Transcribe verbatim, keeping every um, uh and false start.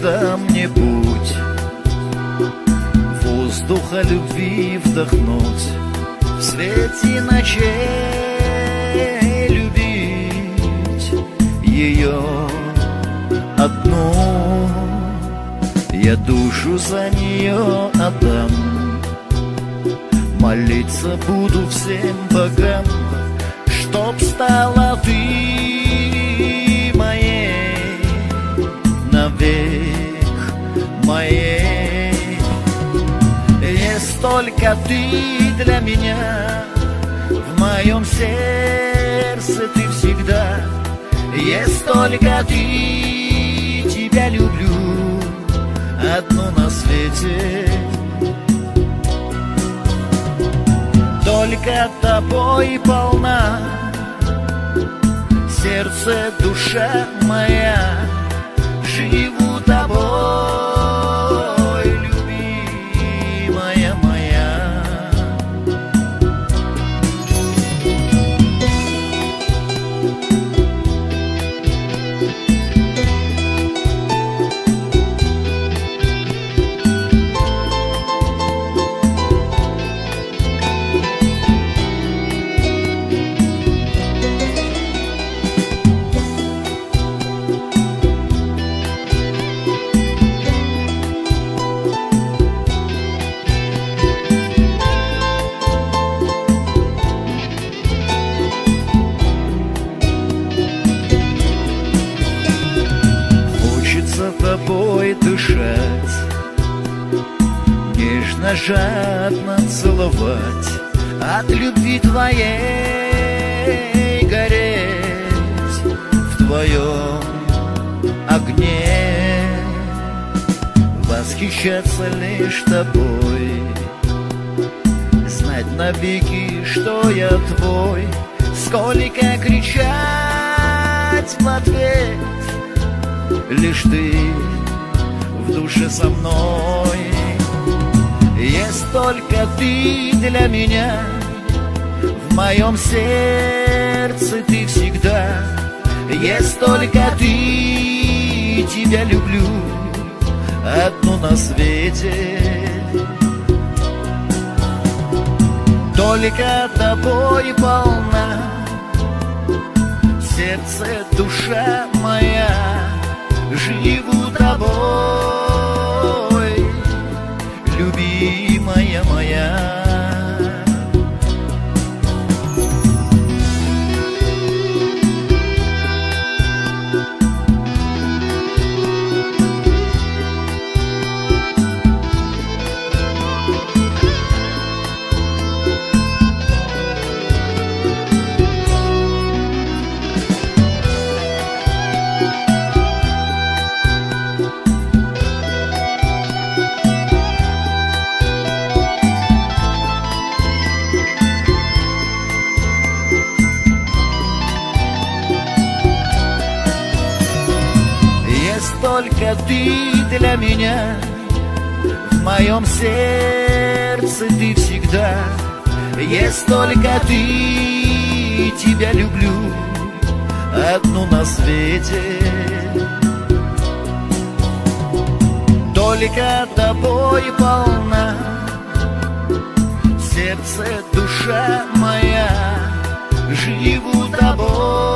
всегда мне путь воздуха любви вдохнуть, в свете ночей любить ее одну. Я душу за нее отдам, молиться буду всем богам, чтоб стала ты моей, навек моей. Есть только ты для меня, в моем сердце ты всегда. Есть только ты, тебя люблю, одну на свете. Только тобой полна сердце, душа моя. Живу тобой, любимая моя. Тобой дышать, нежно, жадно целовать, от любви твоей гореть в твоем огне, восхищаться лишь тобой, знать навеки, что я твой, сколько кричать в ответ. Лишь ты в душе со мной. Есть только ты для меня, в моем сердце ты всегда. Есть только ты, тебя люблю, одну на свете. Только тобой полна сердце, душа моя. Живу тобой, любимая моя. Только ты для меня, в моем сердце ты всегда. Есть только ты, тебя люблю, одну на свете. Только тобой полна сердце, душа моя. Живу тобой.